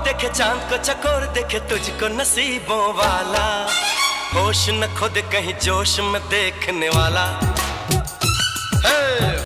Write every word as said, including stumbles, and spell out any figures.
देखे चांद को चकोर देखे तुझको नसीबों वाला, होश न खुद कहीं जोश में देखने वाला।